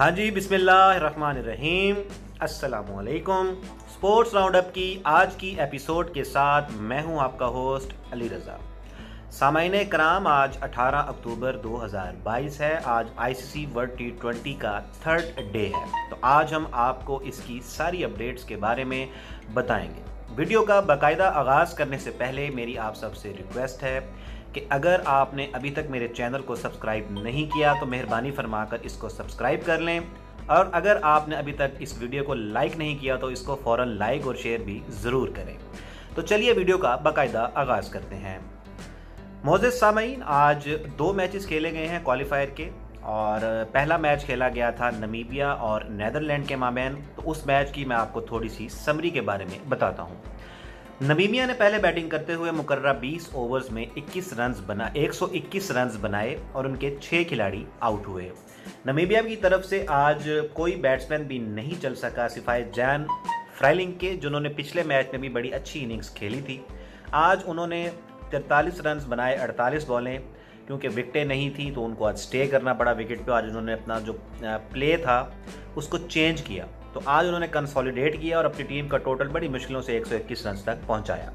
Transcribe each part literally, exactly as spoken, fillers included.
हाँ जी, बिस्मिल्लाहिर्रहमानिर्रहीम, अस्सलामुअलैकुम। स्पोर्ट्स राउंडअप की आज की एपिसोड के साथ मैं हूं आपका होस्ट अली रज़ा। सामाईने कराम, आज अठारह अक्टूबर दो हज़ार बाईस है। आज आईसीसी वर्ल्ड टी ट्वेंटी का थर्ड डे है। तो आज हम आपको इसकी सारी अपडेट्स के बारे में बताएंगे। वीडियो का बाकायदा आगाज़ करने से पहले मेरी आप सबसे रिक्वेस्ट है कि अगर आपने अभी तक मेरे चैनल को सब्सक्राइब नहीं किया तो मेहरबानी फरमाकर इसको सब्सक्राइब कर लें, और अगर आपने अभी तक इस वीडियो को लाइक नहीं किया तो इसको फ़ौरन लाइक और शेयर भी ज़रूर करें। तो चलिए वीडियो का बाकायदा आगाज़ करते हैं। मोअज़्ज़िज़ सामीन, आज दो मैचेस खेले गए हैं क्वालिफायर के, और पहला मैच खेला गया था नमीबिया और नीदरलैंड के माबैन। तो उस मैच की मैं आपको थोड़ी सी समरी के बारे में बताता हूँ। नमीबिया ने पहले बैटिंग करते हुए मुकर्रर बीस ओवर्स में इक्कीस रन्स बना एक सौ इक्कीस रन्स बनाए और उनके छः खिलाड़ी आउट हुए। नमीबिया की तरफ से आज कोई बैट्समैन भी नहीं चल सका सिवाय जैन फ्राइलिंग के, जिन्होंने पिछले मैच में भी बड़ी अच्छी इनिंग्स खेली थी। आज उन्होंने तैंतालीस रन्स बनाए अड़तालीस बॉलें, क्योंकि विकेटें नहीं थी तो उनको आज स्टे करना पड़ा विकेट पे। आज उन्होंने अपना जो प्ले था उसको चेंज किया, तो आज उन्होंने कंसोलिडेट किया और अपनी टीम का टोटल बड़ी मुश्किलों से एक सौ इक्कीस रन तक पहुंचाया।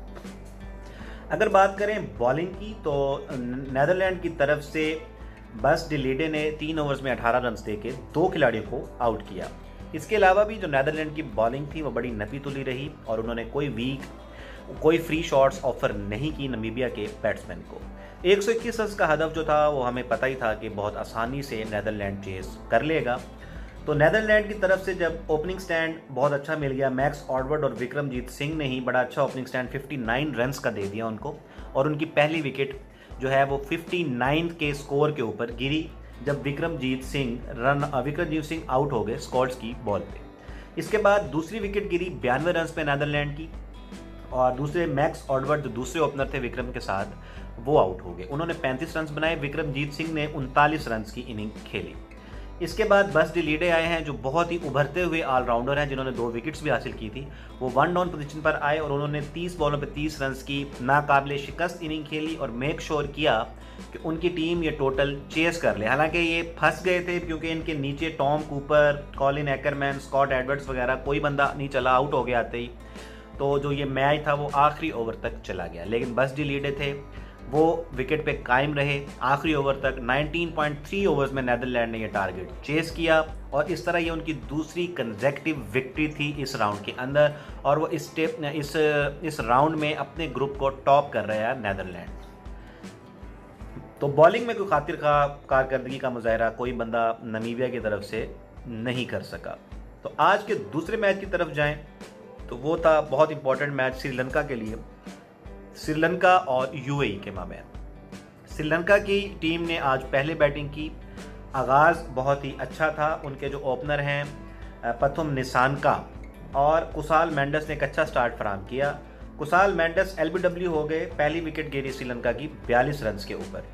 अगर बात करें बॉलिंग की, तो नीदरलैंड की तरफ से बस डी लीडे ने तीन ओवर्स में अठारह रन देके दो खिलाड़ियों को आउट किया। इसके अलावा भी जो नीदरलैंड की बॉलिंग थी वो बड़ी नपी तुली रही और उन्होंने कोई वीक कोई फ्री शॉट्स ऑफर नहीं की नमीबिया के बैट्समैन को। एक सौ इक्कीस रन का हदफ जो था वो हमें पता ही था कि बहुत आसानी से नीदरलैंड चेस कर लेगा। तो नीदरलैंड की तरफ से जब ओपनिंग स्टैंड बहुत अच्छा मिल गया, मैक्स ऑडवर्ड और विक्रमजीत सिंह ने ही बड़ा अच्छा ओपनिंग स्टैंड उनसठ रन्स का दे दिया उनको, और उनकी पहली विकेट जो है वो उनसठ के स्कोर के ऊपर गिरी जब विक्रमजीत सिंह रन विक्रमजीत सिंह आउट हो गए स्कॉट्स की बॉल पे। इसके बाद दूसरी विकेट गिरी बयानवे रन पे नीदरलैंड की, और दूसरे मैक्स ऑडवर्ड जो दूसरे ओपनर थे विक्रम के साथ, वो आउट हो गए। उन्होंने पैंतीस रन बनाए, विक्रमजीत सिंह ने उनतालीस रन की इनिंग खेली। इसके बाद बस डी लीडे आए हैं, जो बहुत ही उभरते हुए ऑलराउंडर हैं, जिन्होंने दो विकेट्स भी हासिल की थी। वो वन डाउन पोजीशन पर आए और उन्होंने तीस बॉलों पे तीस रन की नाकाबिले शिकस्त इनिंग खेली और मेक श्योर किया कि उनकी टीम ये टोटल चेस कर ले। हालांकि ये फंस गए थे क्योंकि इनके नीचे Tom Cooper, Colin Ackermann, Scott Edwards वगैरह कोई बंदा नहीं चला, आउट हो गया आते ही। तो जो ये मैच था वो आखिरी ओवर तक चला गया, लेकिन बस डी लीडे थे वो विकेट पे कायम रहे आखिरी ओवर तक। उन्नीस पॉइंट तीन ओवर्स में नीदरलैंड ने ये टारगेट चेस किया, और इस तरह ये उनकी दूसरी कंसेक्यूटिव विक्ट्री थी इस राउंड के अंदर, और वो इस स्टेप इस इस राउंड में अपने ग्रुप को टॉप कर रहा है नीदरलैंड। तो बॉलिंग में कोई खातिर खा कारकर्दगी का मुजाहरा कोई बंदा नमीबिया की तरफ से नहीं कर सका। तो आज के दूसरे मैच की तरफ जाएं तो वो था बहुत इंपॉर्टेंट मैच श्रीलंका के लिए, श्रीलंका और यूएई के माबैन। श्रीलंका की टीम ने आज पहले बैटिंग की। आगाज़ बहुत ही अच्छा था। उनके जो ओपनर हैं पथुम निसानका और कुसाल मेंडस ने एक अच्छा स्टार्ट फराहम किया। कुसाल मेंडस एलबीडब्ल्यू हो गए, पहली विकेट गिरी श्रीलंका की बयालीस रन के ऊपर।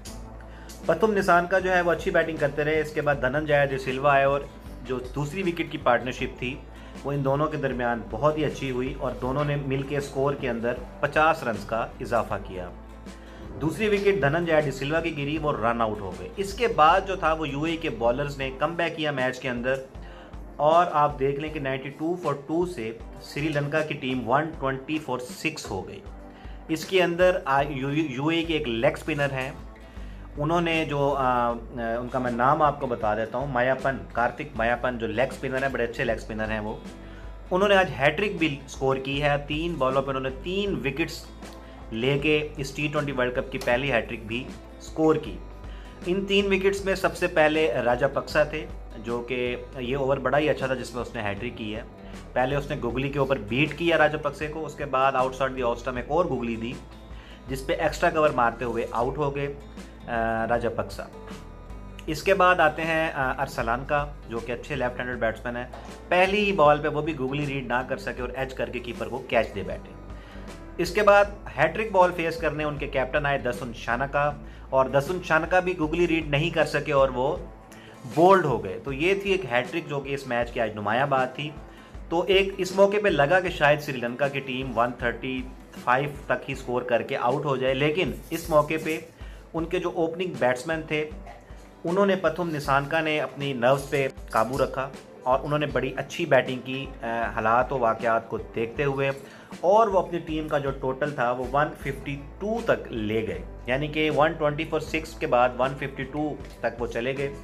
पथुम निसानका जो है वो अच्छी बैटिंग करते रहे। इसके बाद धनंजय डि सिल्वा आए और जो दूसरी विकेट की पार्टनरशिप थी वो इन दोनों के दरमियान बहुत ही अच्छी हुई, और दोनों ने मिलकर स्कोर के अंदर पचास रन का इजाफा किया। दूसरी विकेट धनंजय डि सिल्वा की गिरी, वो रन आउट हो गए। इसके बाद जो था वो यूएई के बॉलर्स ने कम बैक किया मैच के अंदर, और आप देख लें कि बानवे फॉर टू से श्रीलंका की टीम एक सौ बीस फॉर सिक्स हो गई। इसके अंदर यूएई के एक लेग स्पिनर हैं, उन्होंने जो आ, उनका मैं नाम आपको बता देता हूँ, मायापन, कार्तिक मायापन, जो लेग स्पिनर है, बड़े अच्छे लेग स्पिनर हैं वो। उन्होंने आज हैट्रिक भी स्कोर की है। तीन बॉलों पे उन्होंने तीन विकेट्स लेके इस टी ट्वेंटी वर्ल्ड कप की पहली हैट्रिक भी स्कोर की। इन तीन विकेट्स में सबसे पहले राजापक्सा थे, जो कि ये ओवर बड़ा ही अच्छा था जिसमें उसने हैट्रिक की है। पहले उसने गुगली के ऊपर बीट किया राजापक्से को, उसके बाद आउटसाइड द ऑफ स्टंप में एक और गुगली दी जिसपे एक्स्ट्रा कवर मारते हुए आउट हो गए राजापक्सा। इसके बाद आते हैं अरसलान का, जो कि अच्छे लेफ्ट हैंडेड बैट्समैन है। पहली ही बॉल पे वो भी गुगली रीड ना कर सके और एज करके कीपर को कैच दे बैठे। इसके बाद हैट्रिक बॉल फेस करने उनके कैप्टन आए दसुन शानका, और दसुन शानका भी गुगली रीड नहीं कर सके और वो बोल्ड हो गए। तो ये थी एक हैट्रिक जो कि इस मैच की आज नुमाया बात थी। तो एक इस मौके पे लगा कि शायद श्रीलंका की टीम एक सौ पैंतीस तक ही स्कोर करके आउट हो जाए, लेकिन इस मौके पे उनके जो ओपनिंग बैट्समैन थे उन्होंने पथुम निसानका ने अपनी नर्व्स पे काबू रखा और उन्होंने बड़ी अच्छी बैटिंग की हालात व वाक़यात को देखते हुए, और वो अपनी टीम का जो टोटल था वो एक सौ बावन तक ले गए, यानी कि एक सौ बीस फॉर सिक्स के बाद एक सौ बावन तक वो चले गए।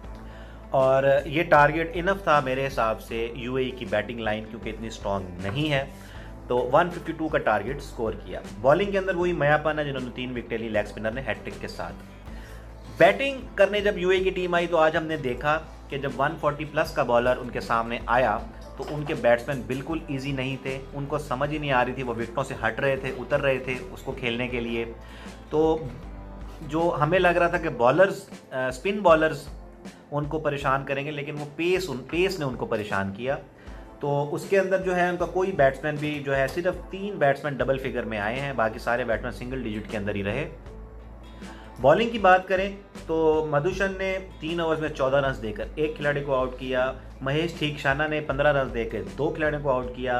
और ये टारगेट इनफ था मेरे हिसाब से यूएई की बैटिंग लाइन, क्योंकि इतनी स्ट्रॉन्ग नहीं है, तो एक सौ बावन का टारगेट स्कोर किया। बॉलिंग के अंदर वही मयापन है जिन्होंने तीन विकेटें ली लेग स्पिनर ने हैट्रिक के साथ। बैटिंग करने जब यूएई की टीम आई तो आज हमने देखा कि जब एक सौ चालीस प्लस का बॉलर उनके सामने आया तो उनके बैट्समैन बिल्कुल इजी नहीं थे, उनको समझ ही नहीं आ रही थी, वो विकेटों से हट रहे थे, उतर रहे थे उसको खेलने के लिए। तो जो हमें लग रहा था कि बॉलर्स, स्पिन बॉलर्स उनको परेशान करेंगे, लेकिन वो पेस उन पेस ने उनको परेशान किया। तो उसके अंदर जो है उनका कोई बैट्समैन भी जो है, सिर्फ तीन बैट्समैन डबल फिगर में आए हैं, बाकी सारे बैट्समैन सिंगल डिजिट के अंदर ही रहे। बॉलिंग की बात करें तो मधुशन ने तीन ओवर्स में चौदह रन देकर एक खिलाड़ी को आउट किया, महेश ठीकशाना ने पंद्रह रन देकर दो खिलाड़ियों को आउट किया,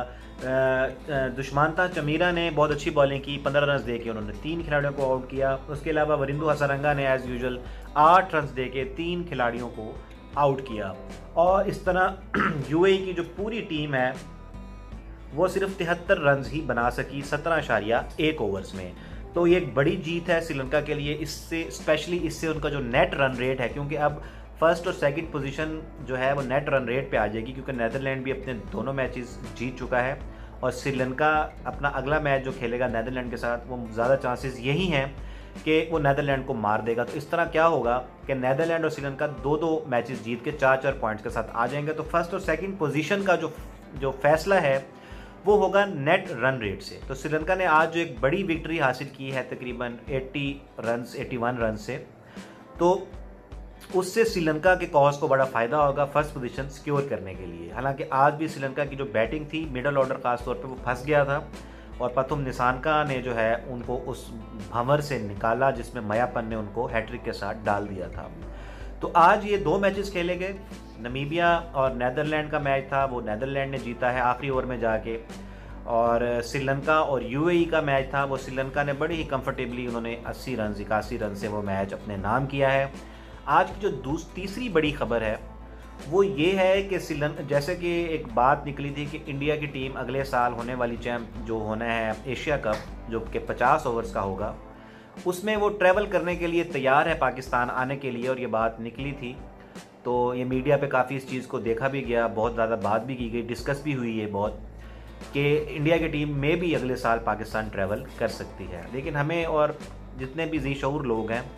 दुष्मांता चमीरा ने बहुत अच्छी बॉलिंग की, पंद्रह रन देकर उन्होंने तीन खिलाड़ियों को आउट किया। उसके अलावा वरिंदु हसरंगा ने एज़ यूजुअल आठ रन देकर तीन खिलाड़ियों को आउट किया। और इस तरह यूएई की जो पूरी टीम है वो सिर्फ तिहत्तर रन ही बना सकी सत्रह अशारिया एक ओवर्स में। तो ये एक बड़ी जीत है श्रीलंका के लिए, इससे स्पेशली इससे उनका जो नेट रन रेट है, क्योंकि अब फर्स्ट और सेकंड पोजीशन जो है वो नेट रन रेट पे आ जाएगी, क्योंकि नेदरलैंड भी अपने दोनों मैचेस जीत चुका है और श्रीलंका अपना अगला मैच जो खेलेगा नेदरलैंड के साथ वो ज़्यादा चांसेस यही हैं कि वो नेदरलैंड को मार देगा। तो इस तरह क्या होगा कि नेदरलैंड और श्रीलंका दो दो मैचेस जीत के चार चार पॉइंट्स के साथ आ जाएंगे। तो फर्स्ट और सेकंड पोजीशन का जो जो फैसला है वो होगा नेट रन रेट से। तो श्रीलंका ने आज जो एक बड़ी विक्ट्री हासिल की है तकरीबन अस्सी रन इक्यासी रन से, तो उससे श्रीलंका के कॉज को बड़ा फ़ायदा होगा फर्स्ट पोजीशन सिक्योर करने के लिए। हालांकि आज भी श्रीलंका की जो बैटिंग थी मिडल ऑर्डर खास तौर पे वो फंस गया था और पथुम निसानका ने जो है उनको उस भंवर से निकाला जिसमें मयापन ने उनको हैट्रिक के साथ डाल दिया था। तो आज ये दो मैचेस खेले गए, नमीबिया और नेदरलैंड का मैच था, वो नेदरलैंड ने जीता है आखिरी ओवर में जाके, और श्रीलंका और यूएई का मैच था, वो श्रीलंका ने बड़ी ही कंफर्टेबली उन्होंने अस्सी रन इक्यासी रन से वो मैच अपने नाम किया है। आज की जो दूस तीसरी बड़ी खबर है वो ये है कि श्रीलंका, जैसे कि एक बात निकली थी कि इंडिया की टीम अगले साल होने वाली चैंप जो होना है एशिया कप, जो कि पचास ओवर्स का होगा, उसमें वो ट्रैवल करने के लिए तैयार है पाकिस्तान आने के लिए, और ये बात निकली थी। तो ये मीडिया पे काफ़ी इस चीज़ को देखा भी गया, बहुत ज़्यादा बात भी की गई, डिस्कस भी हुई है बहुत, कि इंडिया की टीम में भी अगले साल पाकिस्तान ट्रैवल कर सकती है। लेकिन हमें और जितने भी जी शऊर लोग हैं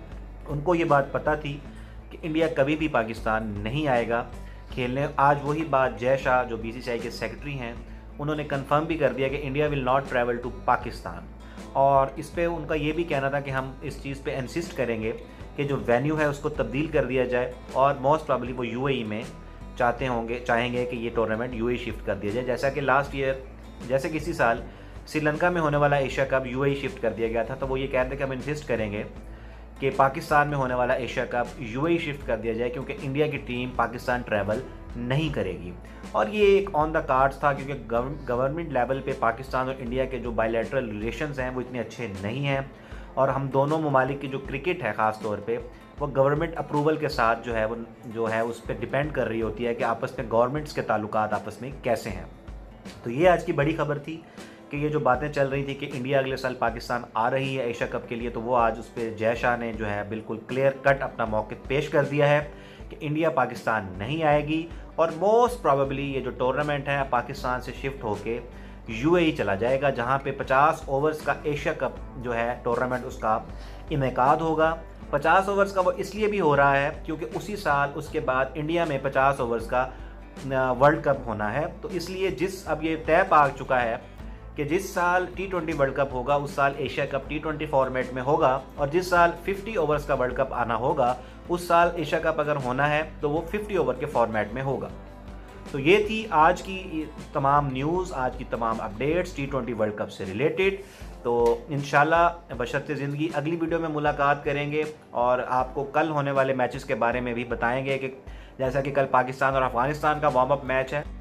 उनको ये बात पता थी कि इंडिया कभी भी पाकिस्तान नहीं आएगा खेलने। आज वही बात जय शाह जो बीसीसीआई के सेक्रेटरी हैं उन्होंने कंफर्म भी कर दिया कि India will not travel to Pakistan, और इस पे उनका ये भी कहना था कि हम इस चीज़ पे इंसिस्ट करेंगे कि जो वेन्यू है उसको तब्दील कर दिया जाए, और मोस्ट प्रॉब्ली वो यूएई में चाहते होंगे चाहेंगे कि ये टूर्नामेंट यूएई शिफ्ट कर दिया जाए, जैसा कि लास्ट ईयर जैसे किसी साल श्रीलंका में होने वाला एशिया कप यूएई शिफ्ट कर दिया गया था। तो वो ये कहते थे कि हम इंसिस्ट करेंगे कि पाकिस्तान में होने वाला एशिया कप यूएई शिफ्ट कर दिया जाए, क्योंकि इंडिया की टीम पाकिस्तान ट्रैवल नहीं करेगी। और ये एक ऑन द कार्ड्स था, क्योंकि गवर्नमेंट लेवल पे पाकिस्तान और इंडिया के जो बायलैटरल रिलेशंस हैं वो इतने अच्छे नहीं हैं, और हम दोनों ममालिक की जो क्रिकेट है ख़ास तौर पे वो गवर्नमेंट अप्रूवल के साथ जो है वो जो है उस पर डिपेंड कर रही होती है कि आपस में गवर्नमेंट्स के ताल्लुकात आपस में कैसे हैं। तो ये आज की बड़ी खबर थी कि ये जो बातें चल रही थी कि इंडिया अगले साल पाकिस्तान आ रही है एशिया कप के लिए, तो वो आज उस पर जय शाह ने जो है बिल्कुल क्लियर कट अपना मौक़िफ़ पेश कर दिया है कि इंडिया पाकिस्तान नहीं आएगी, और मोस्ट प्रॉबेबली ये जो टूर्नामेंट है पाकिस्तान से शिफ्ट होके यूएई चला जाएगा, जहां पे पचास ओवर्स का एशिया कप जो है टूर्नामेंट उसका इनेकाद होगा। पचास ओवर्स का वो इसलिए भी हो रहा है क्योंकि उसी साल उसके बाद इंडिया में पचास ओवर्स का वर्ल्ड कप होना है। तो इसलिए जिस अब ये तय पा चुका है कि जिस साल टी ट्वेंटी वर्ल्ड कप होगा उस साल Asia Cup T twenty format में होगा, और जिस साल पचास ओवर्स का वर्ल्ड कप आना होगा उस साल एशिया कप अगर होना है तो वो पचास ओवर के फॉर्मेट में होगा। तो ये थी आज की तमाम न्यूज़, आज की तमाम updates T twenty World Cup से रिलेटेड। तो इंशाल्लाह बशर्ते ज़िंदगी अगली वीडियो में मुलाकात करेंगे और आपको कल होने वाले मैचेस के बारे में भी बताएंगे, कि जैसा कि कल पाकिस्तान और अफगानिस्तान का वार्म अप मैच है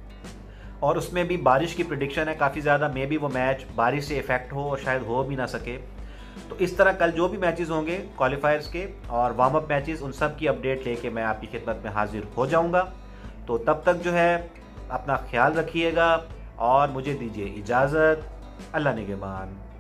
और उसमें भी बारिश की प्रेडिक्शन है काफ़ी ज़्यादा, मे भी वो मैच बारिश से इफ़ेक्ट हो और शायद हो भी ना सके। तो इस तरह कल जो भी मैचेस होंगे क्वालिफायर्स के और वार्म अप मैचेस, उन सब की अपडेट लेके मैं आपकी खिदमत में हाजिर हो जाऊंगा। तो तब तक जो है अपना ख्याल रखिएगा और मुझे दीजिए इजाज़त। अल्लाह निगहबान।